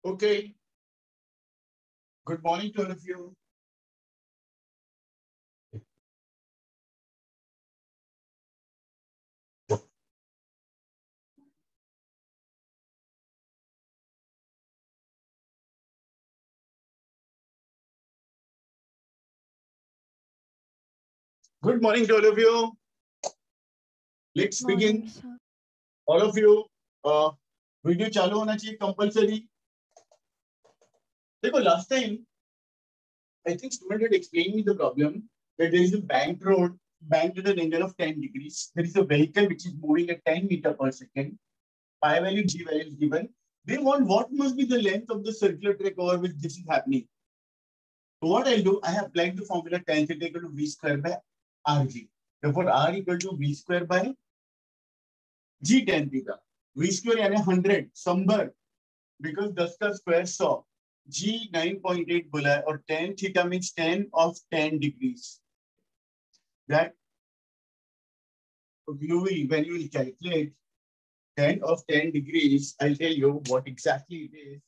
Okay. Good morning to all of you. Good morning to all of you. Let's begin. Morning, sir. All of you, video चालू होना चाहिए compulsory. देखो, last time I think student had explained me the problem that there is a banked road banked at an angle of 10 degrees. There is a vehicle which is moving at 10 meters per second. Pi value, G value is given. They want what must be the length of the circular track over which this is happening. So what I'll do, I have applied the formula tan theta equal to V square by RG. Therefore, R equal to V square by G tan theta. V square यानी 100 संबर because 10 का square 100. G 9.8 बोला है और tan theta means tan of 10 degrees. That you will, when you will calculate tan of 10 degrees, I'll tell you what exactly it is.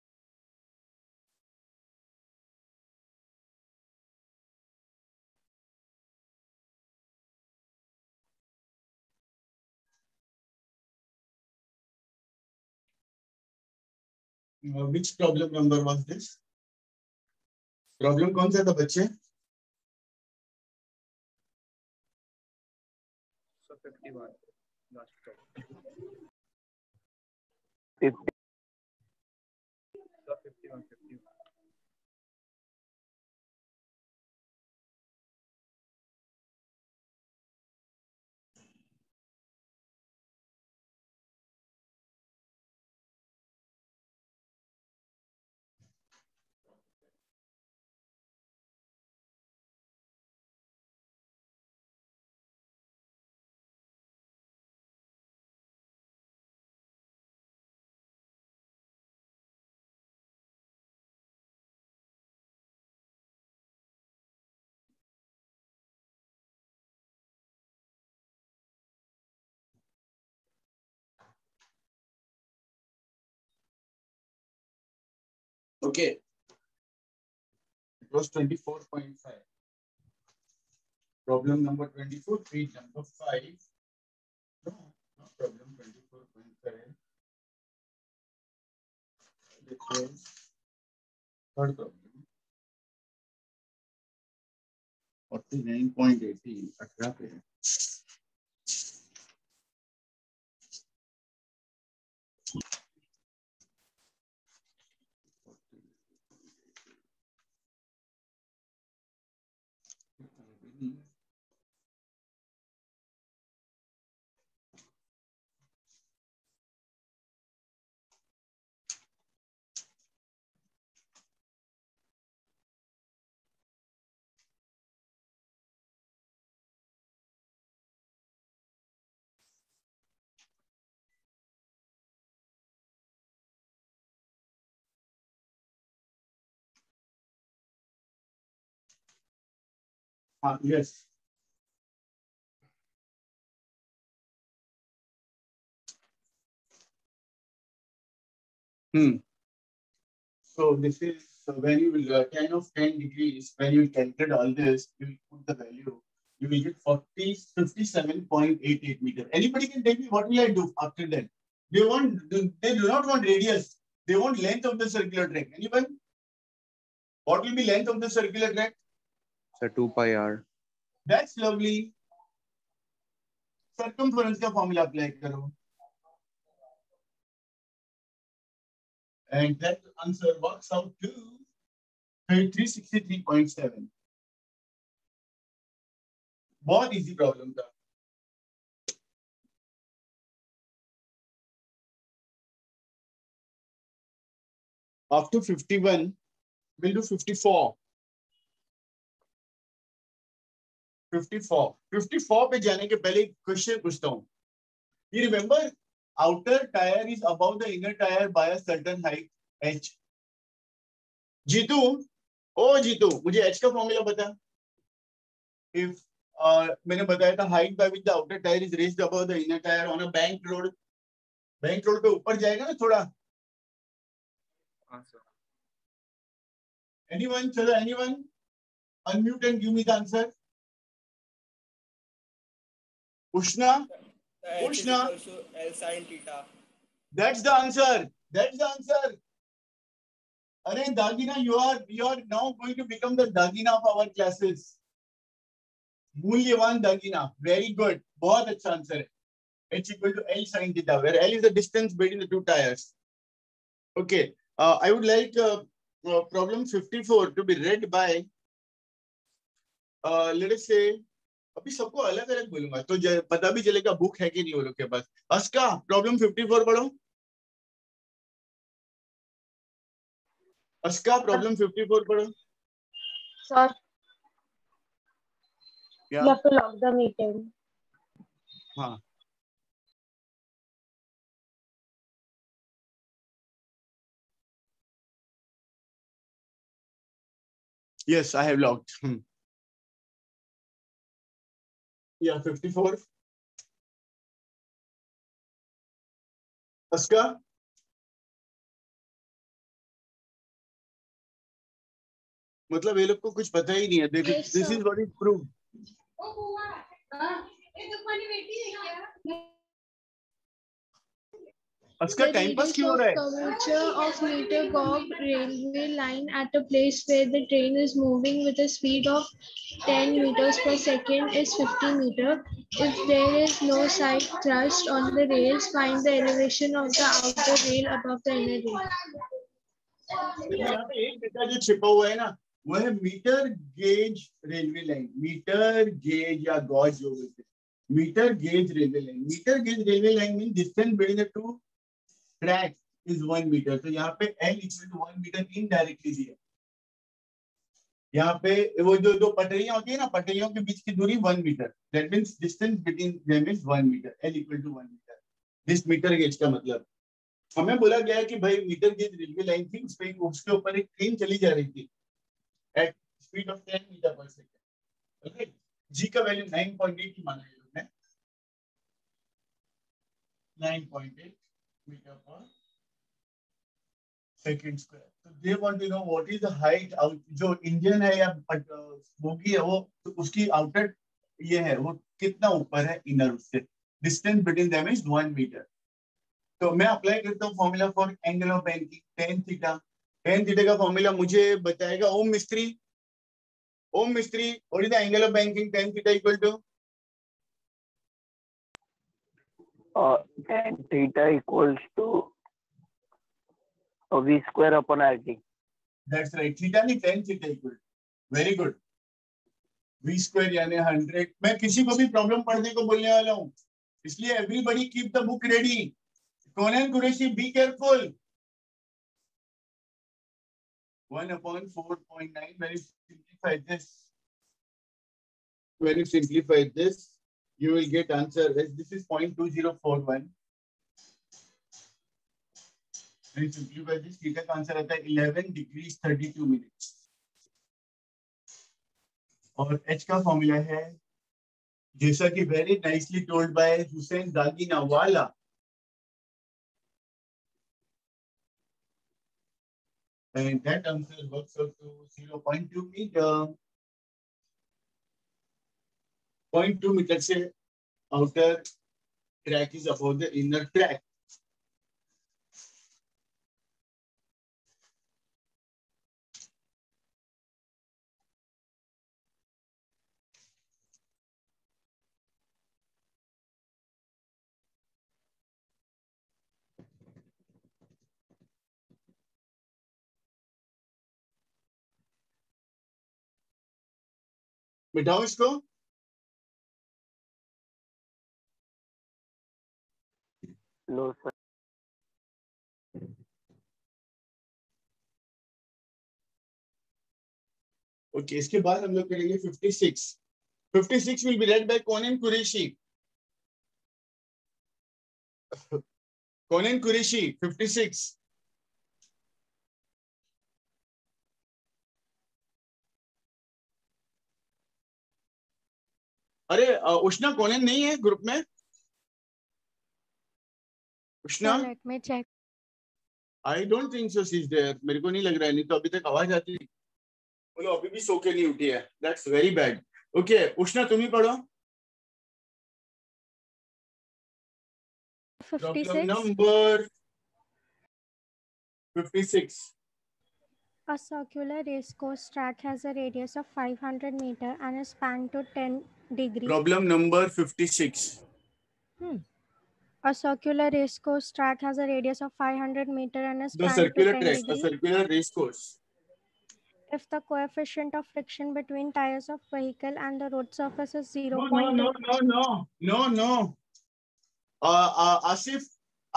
Which problem number was this? Problem कौन सा था बच्चे? 51. Last problem. 50. 51. Okay. It was 24.5. Problem number 24, page number 5. No, not problem 24.5. It was third problem. 49.18. 18 पे. Yes. So this is when you will tan of 10 degrees, when you calculate all this, you will put the value. You will get 57.88 meters. Anybody can tell me what will I do after that? They do not want radius. They want length of the circular track. Anyone? What will be length of the circular track? So 2 pi r. That's lovely. Circumference का formula apply करो. And that answer works out to 363.7. बहुत easy problem था. After 51, we'll do 54. 54 पे जाने के पहले एक question पूछता हूँ. You remember, outer tire is above the inner tire by a certain height h. Jitu, Jitu, मुझे h का फॉर्मूला बता. If मैंने बताया था height by which the outer tire is raised above the inner tire on a banked road. Banked road पे ऊपर जाएगा ना थोड़ा. हाँ sir. Anyone? Chalo, anyone? Unmute and give me the answer. Ushna? H is Ushna? equals to L sin theta. That's the answer. That's the answer. Arey Dagina, you are now going to become the Dagina of our classes. मूल्यवान दागिना. Very good. बहुत अच्छा answer है. H equal to L sin theta, where L is the distance between the two tires. Okay. I would like problem 54 to be read by, let us say, अभी सबको अलग अलग बोलूंगा तो पता भी चलेगा बुक है कि नहीं वो लोग के पास. अस्का, प्रॉब्लम 54 पढ़ो. अस्का, प्रॉब्लम 54 पढ़ो. Sir, Yeah. you have to log the meeting. हाँ. Yes, I have logged. Yeah, 54. Aska? मतलब ये लोग को कुछ पता ही नहीं है. देखो, Yes, this sir. is what is proved. Aska, The time pass radius क्यों हो of रहा है? curvature of meter gauge railway line at a place where the train is moving with a speed of 10 meters per second is 50 meter. If there is no side thrust on the rails, find the elevation of the outer rail above the inner rail. यहाँ पे एक data जो छिपा हुआ है ना, वो है metre gauge railway line. Metre gauge या गॉज जो बोलते हैं. Metre gauge railway line. Metre gauge railway line mean distance between the two track is 1 metre. तो यहाँ पे L equal to 1 metre indirectly दिया. यहाँ पे वो जो दो पटरियां होती है ना, पटरियों के बीच की दूरी 1 metre. That means distance between them is 1 metre. L equal to 1 metre. This metre gauge का मतलब हमें बोला गया कि भाई मीटर गेज रेलवे लाइन थी, उसके ऊपर एक ट्रेन चली जा रही थी at speed of 10 metre per second. Okay. G का वैल्यू 9.8 की माना है लोगों ने. 9.8 मीटर पर सेकंड स्क्वायर. तो they want to know what is the height out. जो इंजन है या बोगी है वो, तो उसकी आउटर ये है, वो कितना ऊपर है इनर उससे. Distance between them is 1 metre. तो मैं अप्लाई करता हूँ formula for angle of banking tan theta. tan theta का फॉर्मूला मुझे बताएगा Om Mistry. Om Mistry, what is the angle of banking tan theta equal to? Tan theta equals to V square upon RT. That's right. Theta नहीं, tan theta equal. Very good. V square यानी 100. मैं किसी को भी problem पढ़ने को बोलने वाला हूँ, इसलिए everybody keep the book ready. Conan Qureshi, be careful. 1 upon 4.9. When you simplify this, you will get answer as this is 0.2041. When you simplify this, theta का आंसर आता है 11 degrees 32 minutes. और H का फॉर्मूला है, जैसा कि very nicely told by Hussein Daginawala. And that answer works out to 0.2 meter. 0.2 meter से outer track is above the inner track. मिटाओ इसको. No, sir. ओके, इसके बाद हम लोग करेंगे 56. 56 will be read by Conan Qureshi. Conan Qureshi, 56. अरे उष्णा Conan नहीं है ग्रुप में? Ushna, Let me check. I don't think so she is there, मेरे को नहीं लग रहा है, नहीं तो अभी तक आवाज आती। बोलो अभी भी सो के नहीं उठी है, that's very bad. Okay Ushna तुम ही पढ़ो। Problem 56. Number 56। A circular racecourse track has a radius of 500 meter and a span to 10 degree. Problem number 56। A circular racecourse track has a radius of 500 meter and a The span to circular 10 track, a degree. circular race course. If the coefficient of friction between tires of vehicle and the road surface is 0. No. Asif,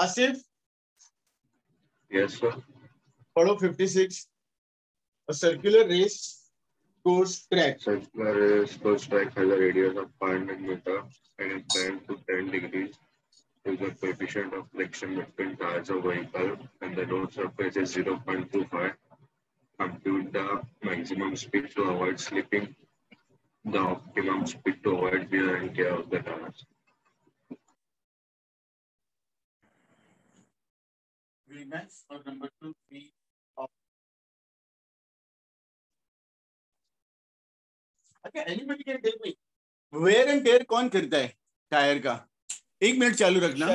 Yes, sir. पढ़ो 56। A circular race course track. Circular race course track has a radius of 500 meters and is bent to 10 degrees. If the coefficient of friction between tires of vehicle and the road surface is 0.25, compute the maximum speed to avoid slipping, the optimum speed to avoid wear and tear of the tires. Vmax or number 2 V of. Okay, anybody can tell me wear and tear कौन करता है tyre का? 1 minute चालू रखना।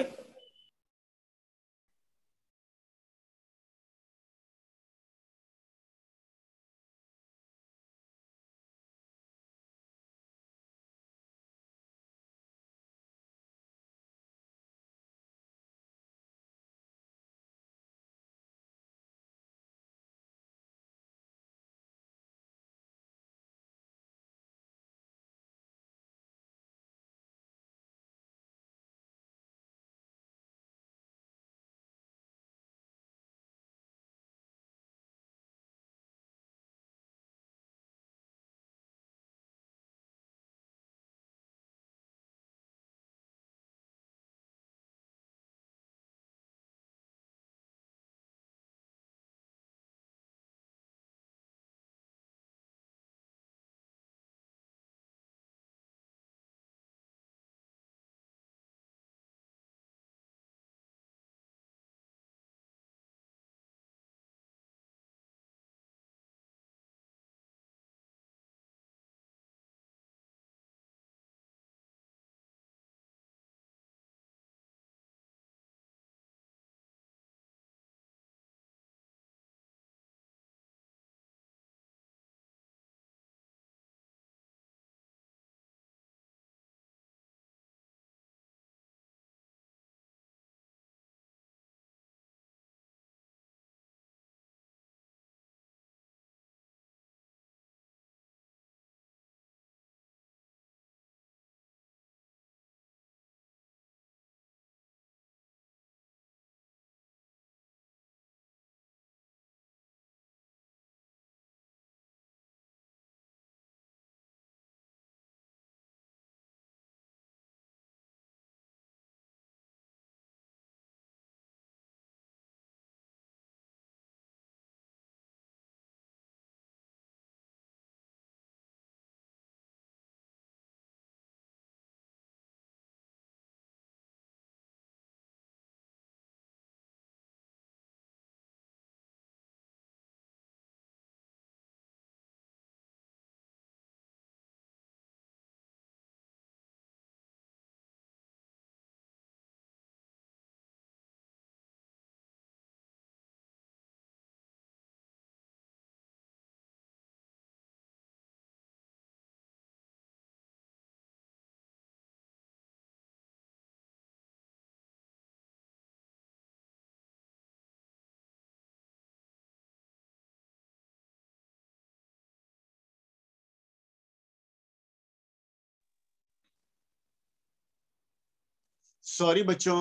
Sorry बच्चों।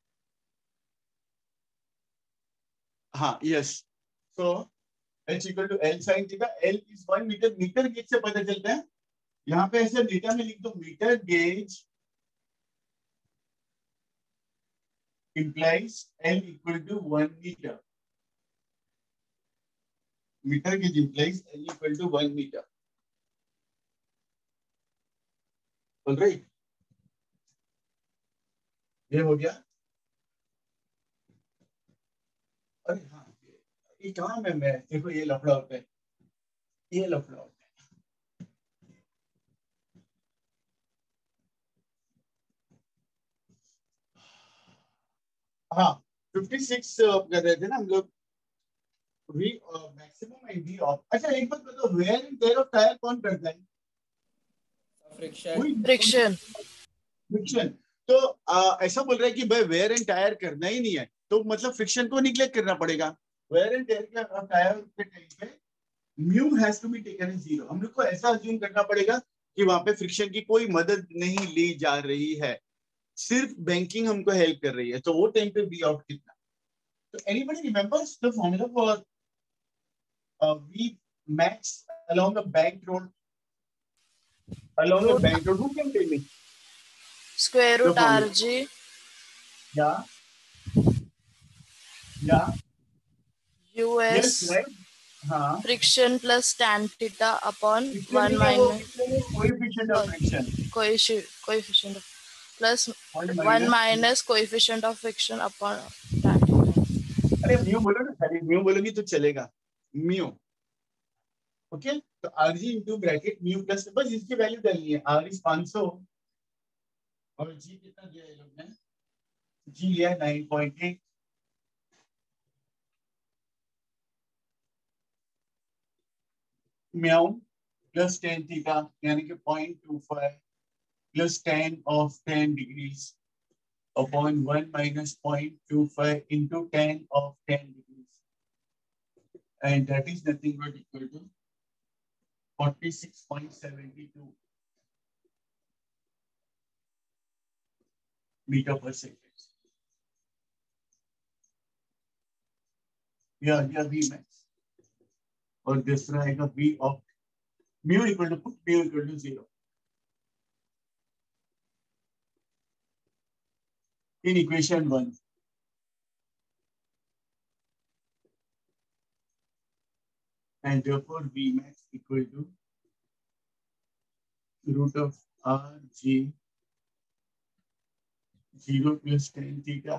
हाँ yes. So H equal to L sin theta, L is 1 metre, metre gauge से पता चलता है। यहाँ पे ऐसे डेटा में लिख दो metre gauge implies L equal to 1 meter. Metre gauge implies L equal to 1 meter. All right. ये हो गया। अरे हाँ ये काम है, मैं देखो ये लफड़ा होता है, ये लफड़ा होता है। हाँ 56 कर रहे थे ना हम लोग, V maximum and V off. अच्छा एक बात बताओ, wear and tear of tyre कौन करता है? फ्रिक्शन। फ्रिक्शन। फ्रिक्शन। तो ऐसा बोल रहा है कि भाई वेयर एंड टायर करना ही नहीं है, तो मतलब फ्रिक्शन को निग्लेक्ट करना पड़ेगा। वेयर एंड टेयर के टायर के टाइम पे mu has to be taken as 0। हम लोग को ऐसा अज्यूम करना पड़ेगा कि वहां पे फ्रिक्शन की कोई मदद नहीं ली जा रही है, सिर्फ बैंकिंग हमको हेल्प कर रही है। तो वो टाइम पे बी आउट कितना? तो anybody remembers the formula for V max along a bank road? Along a bank road, who can tell me? Square root RG. Yeah. Yeah. US. Yes, right. हाँ. Friction plus tan theta upon Friction 1 का वो minus coefficient of friction. coefficient of plus 1 minus minus coefficient of friction upon tan theta. अरे mu बोलो ना, खाली mu बोलोगी तो चलेगा। म्यू ओके, तो RG into bracket mu plus, बस इसकी वैल्यू डालनी है। आर इज 500 और जी कितना दिया ये लोग ने? जी लिया 9.8। म्याऊ प्लस tan थीटा यानी कि 0.25 plus tan of 10 degrees upon 1 minus 0.25 into tan of 10 degrees, and that is nothing but equal to 46.72 meter per second. Yeah, V max और दूसरा आएगा V of mu equal to put mu equal to 0 in equation 1. And therefore V max equal to root of R G 0 plus tan theta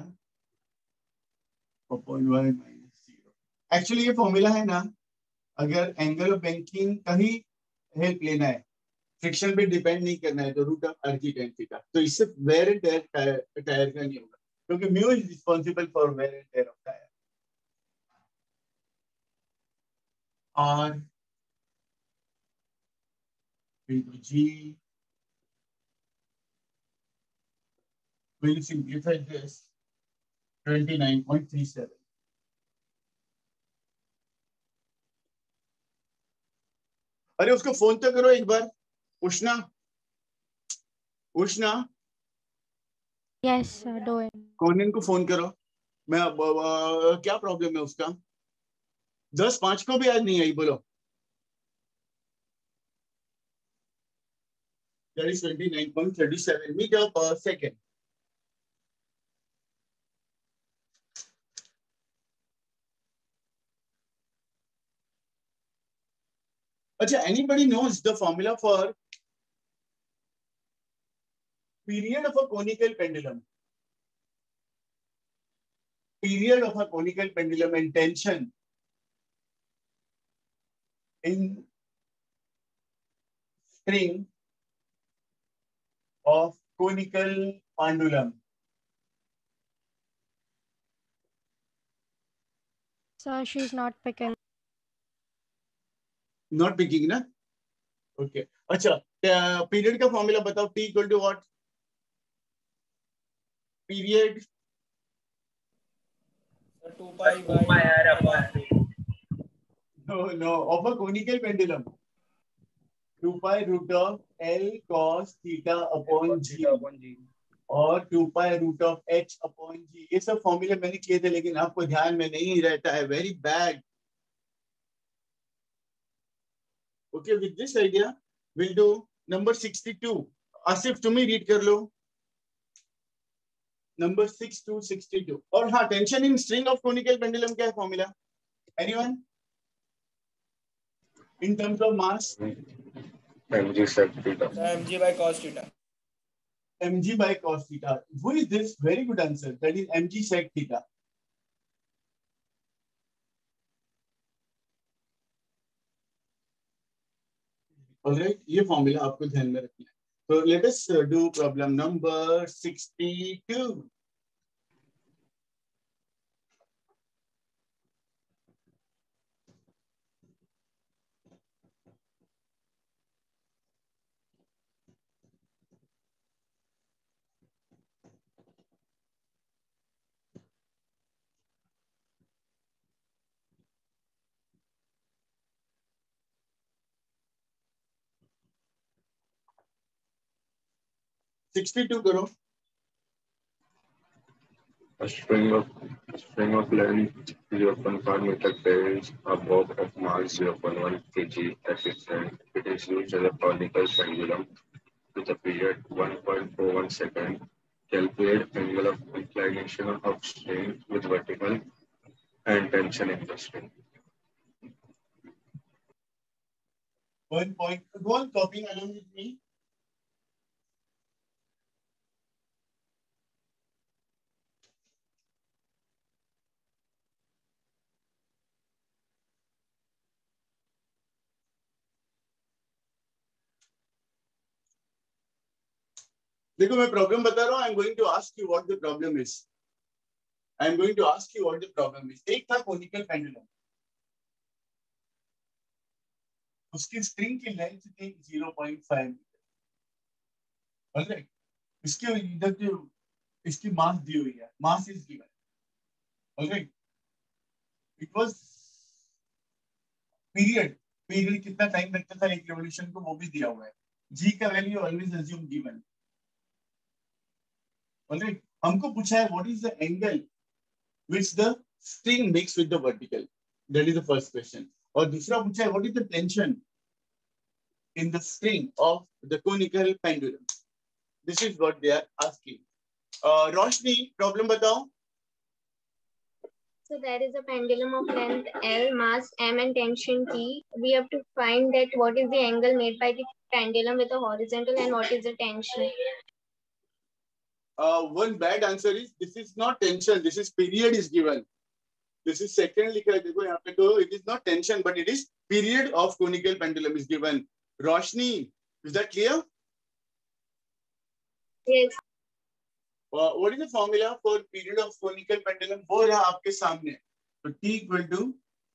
upon y minus 0. Actually ये formula है ना, अगर angle of banking का ही help लेना है, friction पे depend नहीं करना है, तो root of R G tan theta. तो इससे वेयर एंड टायर का नहीं होगा, क्योंकि mu is responsible for wear and tear of tyre. R into G will simplify this 29.37. अरे उसको फोन तो करो एक बार, उष्णा। उष्णा Yes, sir, do it. कौन को फोन करो। मैं क्या प्रॉब्लम है उसका? 10-5 को भी आज नहीं आई, बोलो। That is 29.37 meter per second. अच्छा, anybody knows the formula for period of a conical pendulum? Period of a conical pendulum and tension in string of conical pendulum. Sir, she's not picking. Not picking ना? Okay. अच्छा, period का formula बताओ। T equal to what? Period 2 pi r upon no of a conical pendulum 2 pi root of L cos theta upon G और 2 pi root of H upon G। ये सब फॉर्मूले मैंने किए थे, लेकिन आपको ध्यान में नहीं रहता है। Very bad. Okay, with this idea will do number 62। Asif तुम ही रीड कर लो नंबर 6262। और हाँ, tension in string of conical pendulum क्या है formula? Anyone in terms of mass? mg sec theta. mg by cos theta. mg by cos theta. Who is this? Very good answer. That is mg sec theta. Alright, ये formula आपको ध्यान में रखना है. So let us do problem number 62. करो. A string of length 0.5 meter carries a bob of mass 0.1 kg at its end. It is used as a conical pendulum with a period 1.41 second. Calculate angle of inclination of string with vertical and tension in the string. 1 point. Go on copying along with me. देखो मैं problem बता रहा हूँ. I am going to ask you what the problem is. I am going to ask you what the problem is. एक था conical pendulum, उसकी string की length थी 0.5 मीटर. ऑलराइट, इसके इधर जो इसकी मास दी हुई है, mass is given. Alright, it was period. Period कितना टाइम लगता था एक रिवॉल्यूशन को, वो भी दिया हुआ है. जी का value always assume given. Alright, हमको पूछा है what is the angle which the string makes with the vertical. That is the first question. और दूसरा पूछा है what is the tension in the string of the conical pendulum. This is what they are asking. Roshni, problem बताओ. So there is a pendulum of length L, mass M and tension T. We have to find that what is the angle made by the pendulum with a horizontal and what is the tension. One bad answer is this is not tension. This is period is given. This is second लिखा है. देखो यहाँ पे तो it is not tension but it is period of conical pendulum is given. Roshni, is that clear? Yes. What is the formula for period of conical pendulum? वो रहा आपके सामने. तो T equal to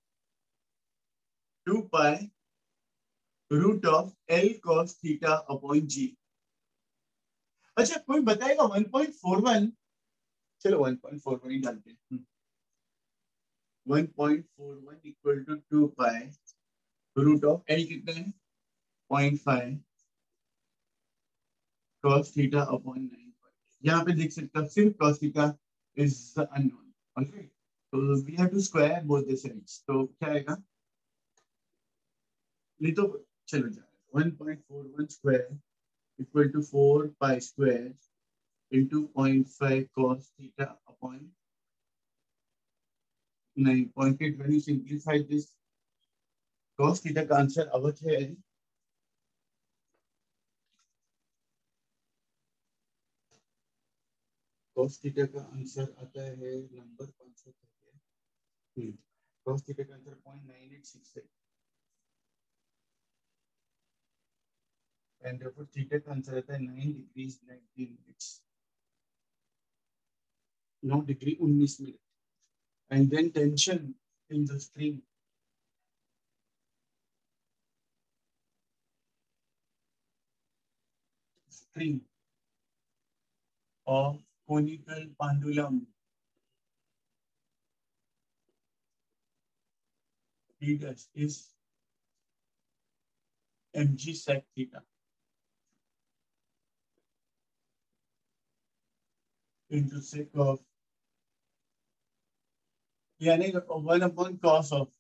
2 pi root of L cos theta upon G. अच्छा, कोई बताएगा 1.41? चलो 1.41 ही डालते हैं. 1.41 equal to 2 pi root of L कितना है? 0.5 cos theta upon 9. यहाँ पे देख सकते हो सिर्फ cos theta is unknown. Okay, so we have to square both the sides. तो क्या आएगा? नहीं तो चलो जा 1.41 square equal to 4 pi square into 0.5 cos theta upon 9.8. When you simplify this, cos theta का आंसर अवध है cos theta का आंसर आता है नंबर 500 है. cos theta का आंसर 0.986 है. and therefore theta का आंसर आता है 9 degrees 19 minutes. 9 degree 19 minute. and then tension in the string of conical pendulum D dash is mg sec theta into sec of यानी 1 upon cos of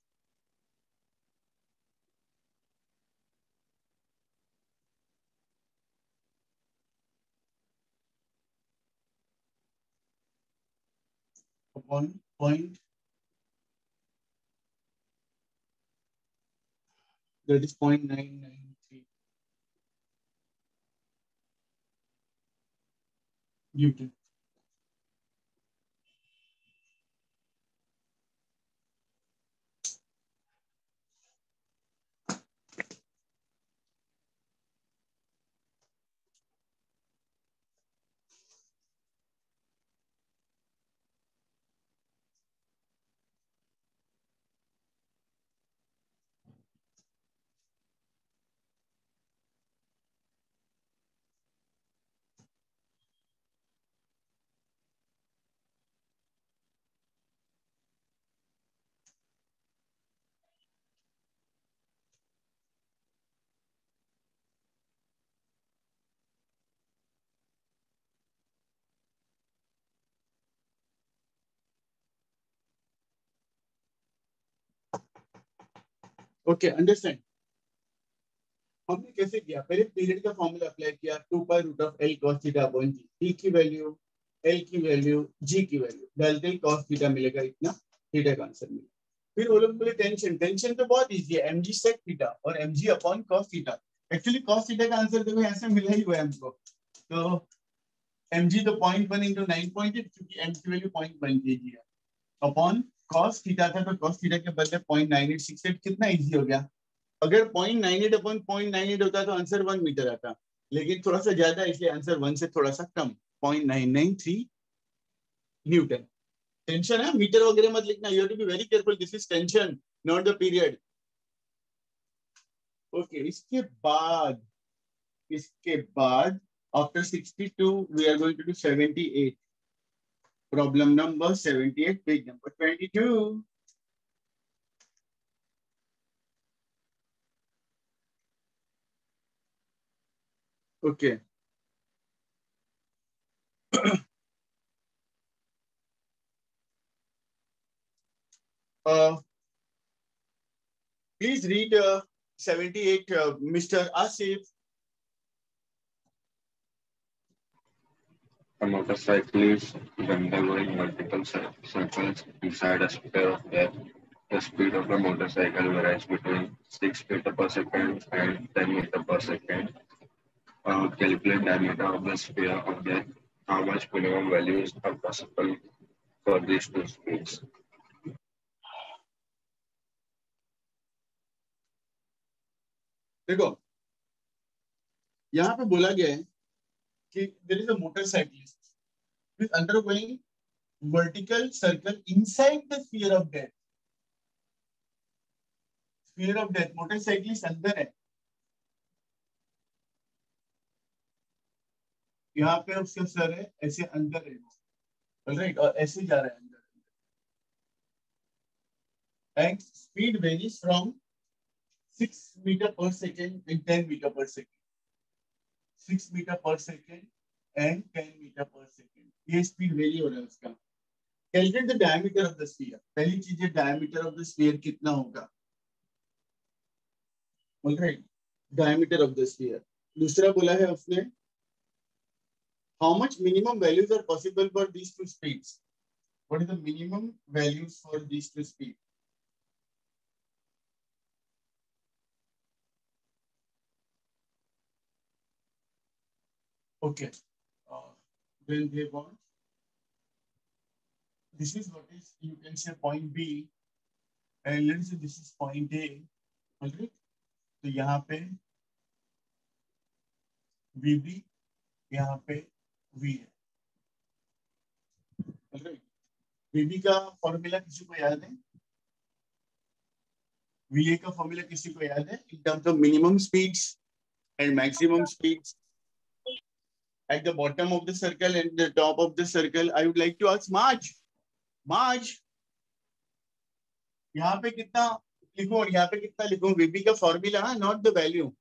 upon point that is 0.993 Newton. Okay understand. हमने कैसे किया, पहले period का formula apply किया, 2 pi root of L cos theta upon G, T की value, L की value, G की वैल्यू डालते ही cos थीटा मिलेगा, इतना थीटा का आंसर मिलेगा। फिर वो लोग बोले टेंशन, टेंशन तो बहुत इजी है, mg sec थीटा और mg upon cos theta. Actually cos theta का आंसर देखो ऐसे मिला ही हुआ है हमको, तो mg तो 0.1 into 9.8 क्योंकि m की वैल्यू 0.1 kg है, अपॉन cos थीटा था तो cos थीटा के बदले 0.9868, कितना इजी हो गया। अगर 0.98 अपॉन 0.98 होता तो आंसर 1 मीटर आता, लेकिन थोड़ा सा ज्यादा इसलिए आंसर 1 से थोड़ा सा कम, 0.993 न्यूटन। टेंशन है, मीटर वगैरह मत लिखना, you have to be very careful, this is tension not the period. Okay, इसके बाद after 62 we are going to do 78, problem number 78, page number 22। Okay please read 78, Mr. Asif. A motorcyclist is undergoing multiple circles inside a sphere of air. The speed of the motorcycle varies between 6 meters per second and 10 meters per second. Calculate diameter of the sphere of death. How much minimum values are possible for these two speeds? देखो यहाँ पे बोला गया है कि there is a motorcyclist who is undergoing vertical circle inside the sphere of death. Sphere of death, motorcyclist अंदर है, यहाँ पे उसका सर है, ऐसे अंदर है राइट, और ऐसे जा रहा है अंदर, and speed varies from 6 meter per second and 10 meter per second, 6 meter per second and 10 meter per second, ये स्पीड वेरी हो रहा है उसका। Calculate the diameter of the sphere, पहली चीज है डायमीटर ऑफ द स्फीयर कितना होगा, alright, diameter of the sphere. दूसरा बोला है उसने how much minimum values are possible for these two speeds, what is the minimum values for these two speed. Okay, then they want, this is what is, you can say point B, and let's say this is point A, alright, तो यहाँ पे VB, यहाँ पे V है, alright, VB का formula किसी को याद है, VA का फॉर्मूला किसी को याद है, in terms of minimum speeds and maximum speeds at the bottom of the circle and the top of the circle. I would like to ask Marge, यहाँ पे कितना लिखूं और यहाँ पे कितना लिखूं, VB का फॉर्मूला, not the value.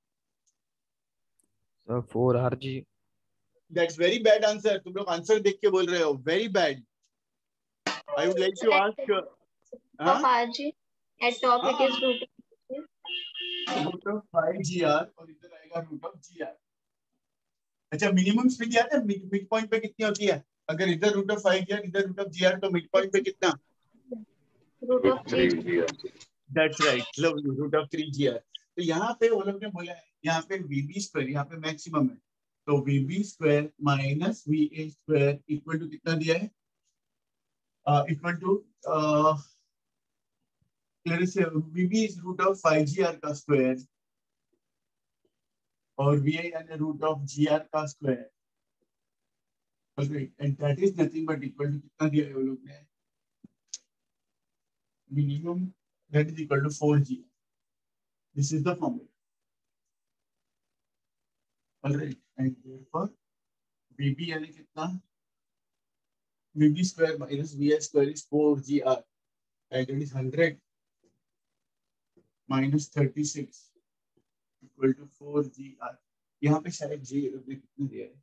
Sir 4RG। That's very bad answer, तुम लोग आंसर देख के बोल रहे हो, very bad. I would like to ask of RG at top it is root of 5GR और इधर आएगा root of GR। अच्छा, मिनिमम स्पीड याद है मिड पॉइंट पे कितनी होती है, अगर इधर root of 5GR इधर root of GR तो मिड पॉइंट पे कितना, root of 3. That's right, lovely, root of 3GR। तो यहाँ पे वो लोग ने बोला है, यहाँ पे VB स्क्वायर, यहाँ पे मैक्सिमम है, तो VB square minus VA square equal to कितना दिया है, equal to VB is root of 5GR का स्क्वायर और VA यानी root of GR का स्क्वायर, and that is nothing but equal to कितना दिया है वो लोग ने, minimum that is equal to 4G. This is the formula. Alright, and therefore VB यानी कितना, VB square minus VA square is 4GR, and it is 100 minus 36 equal to 4GR. यहाँ पे शायद G कितने दिया है,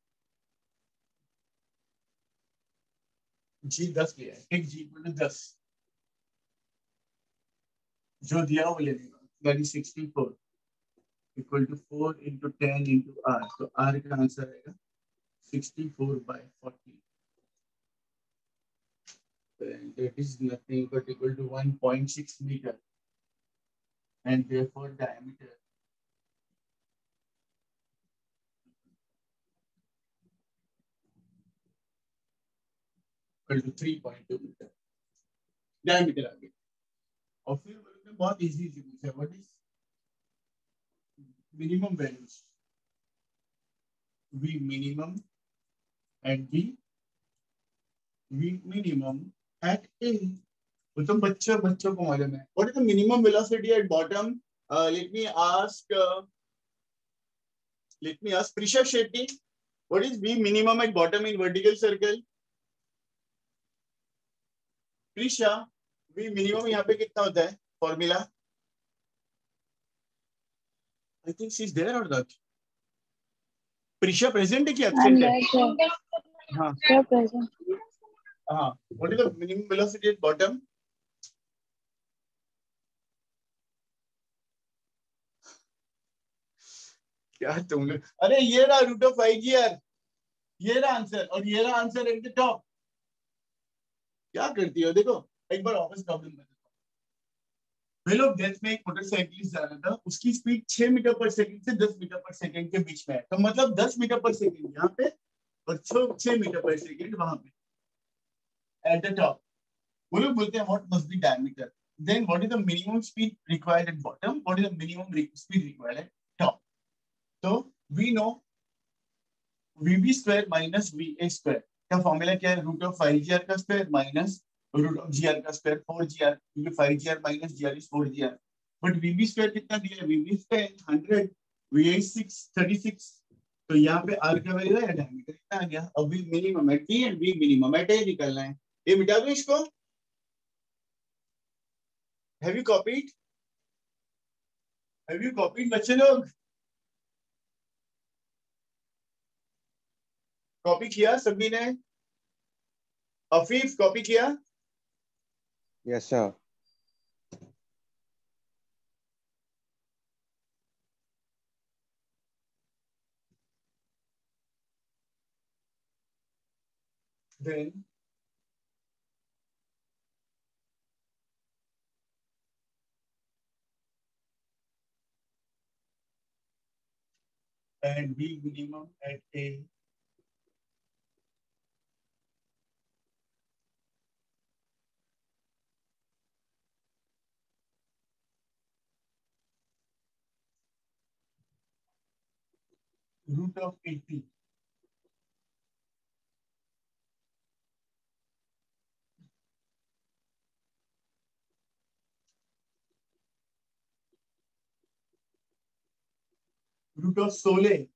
G 10 लिया है, एक G equal to 10, जो दिया वो ले लेगा, that is 64 equal to 4 into 10 into r. So r का आंसर आएगा 64/40. And that is nothing but equal to 1.6 meter. And therefore diameter equal to 3.2 meter. Diameter आ गया. और फिर बोलते बहुत easy पूछा. What is minimum values? V minimum at B. V minimum at A. वो तो बच्चों को मालूम है. What is the minimum velocity at bottom? Let me ask Prisha Shetty. What is V minimum at bottom in vertical circle? Prisha, V minimum यहाँ पे कितना होता है? Formula? I think she's there or not. Prisha present है कि absent है? हाँ. present. हाँ. What is the minimum velocity at bottom? क्या तुम लोग? अरे ये रहा root of IGR. ये रहा आंसर और ये रहा आंसर एट द टॉप. क्या करती हो? देखो एक बार ऑफिस प्रॉब्लम में वे लोग डेथ में एक मोटरसाइकिलिस्ट जा रहा था. उसकी स्पीड 6 मीटर पर सेकंड से 10 मीटर पर सेकंड के बीच में है. तो मतलब 10 मीटर पर सेकंड यहाँ पे और 6 मीटर पर सेकंड वहां पे एट द टॉप. वो लोग बोलते हैं what must be diameter. Then what is the minimum speed required at bottom, what is the minimum speed required at top. तो we know VB square minus VA square का formula क्या है? Root of 5GR का square minus root of GR का square 4GR, क्योंकि 5GR minus GR is 4GR. But VB square कितना दिया है? VB square 100, VA 36. तो यहाँ पे R का वैल्यू है, डायमीटर कितना आ गया? अब V minimum at B and V minimum at A निकलना है. ये मिटा दो इसको. Have you copied? Have you copied बच्चे लोग? कॉपी किया सभी ने? अफीफ कॉपी किया? Yes, sir. Then and V minimum at A root of 80. Root of 16.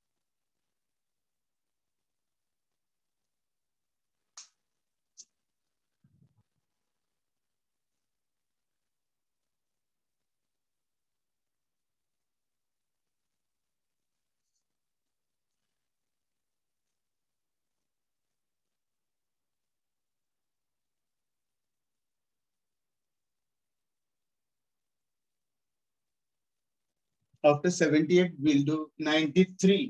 After 78, we'll do 93.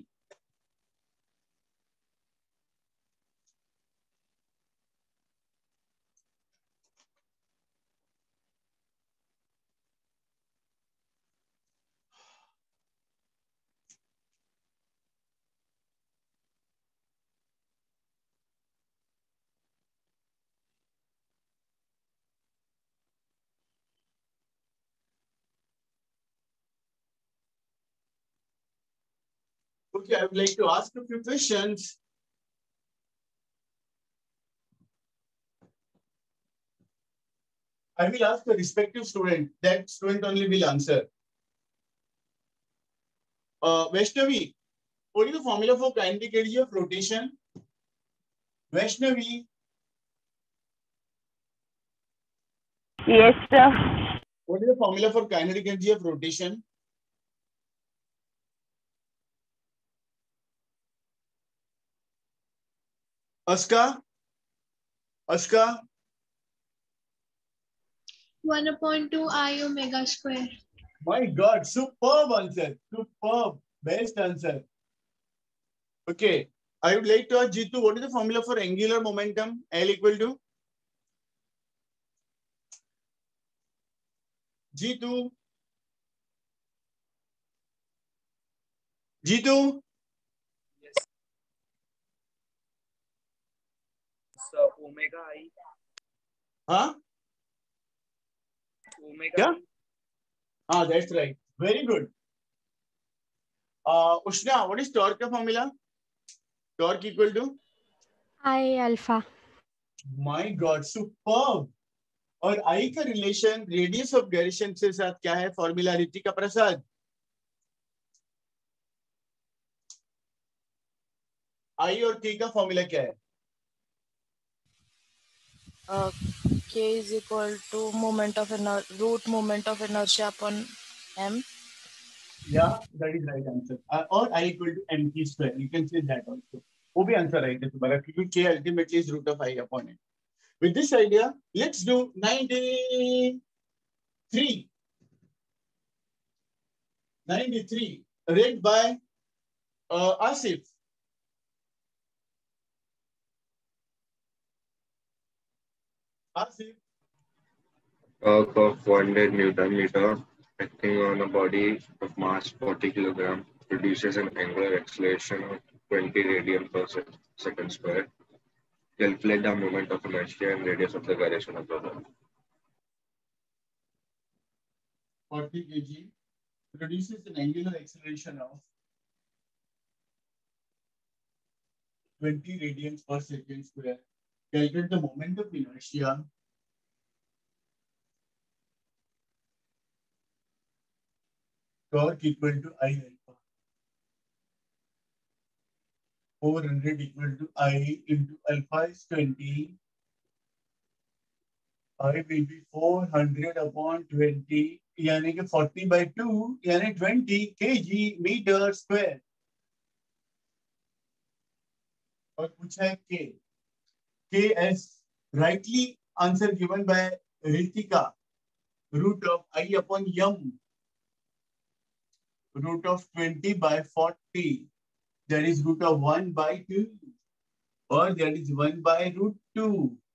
Okay, I would like to ask a few questions. I will ask the respective student. That student only will answer. Vaishnavi, what is the formula for kinetic energy of rotation? Vaishnavi. Yes, sir. What is the formula for kinetic energy of rotation? Aska? 1/2 I omega square. My God, superb answer. Superb. Best answer. Okay. I would like to ask Jitu, what is the formula for angular momentum? L equal to? Jitu. Jitu. Yes. So omega I. Huh? Omega. Yeah. Ah, that's right. Very good. Ushna, what is torque formula? Torque equal to? I alpha. My God, superb. और I का relation radius of gyration से साथ क्या है formula Ritika Prasad? I और K का formula क्या है? K is equal to root moment of inertia upon m. Yeah, that is right answer. Or I equal to mk square. You can say that also. वो भी आंसर राइट है तुम्हारा क्योंकि K ultimately is root of I upon m. With this idea, let's do 93. 93 read by Asif. Asif. Torque of 100 Newton meter acting on a body of mass 40 kilogram produces an angular acceleration of 20 radian per second square. Calculate the moment of inertia and radius of the gyration of the ball. 40 kg produces an angular acceleration of 20 radians per second square. Calculate the moment of inertia. Torque equal to I alpha. 400 equal to I into alpha is 20. I will be 400 upon 20. यानी कि 40 by 2 यानी 20 kg meter square. और पूछा है K. K as rightly answer given by Ritika. Root of I upon m. Root of 20 by 40. That is root of 1 by 2. Or that is 1 by root 2.